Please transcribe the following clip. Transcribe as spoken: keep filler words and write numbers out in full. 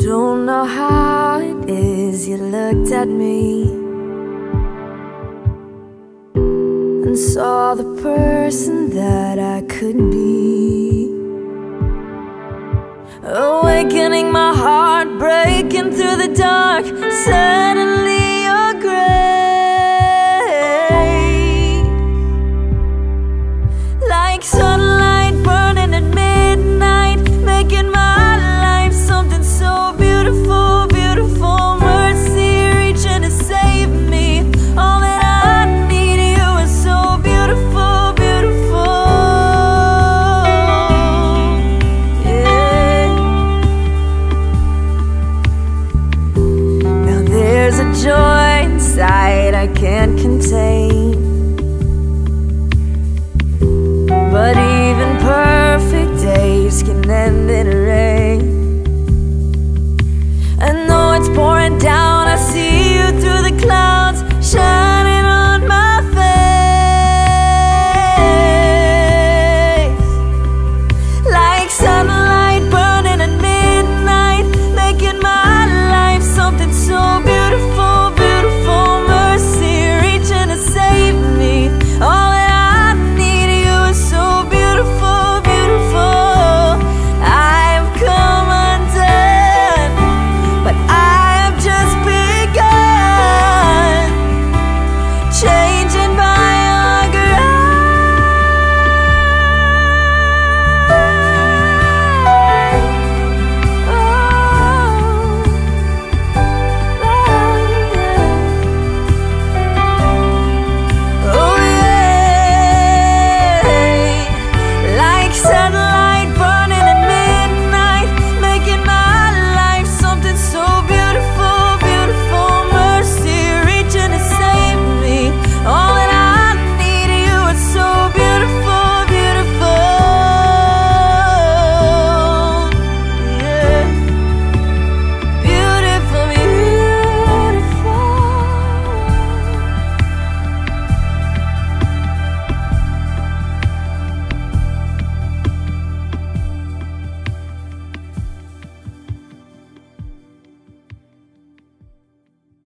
don't know how it is you looked at me and saw the person that I could be. Awakening my heart, breaking through the dark. Suddenly your grace, like sunlight burning at midnight, making my life something so beautiful, beautiful. Mercy reaching to save me. All that I need, you are so beautiful, beautiful. Yeah. Now there's a joy inside I can't contain.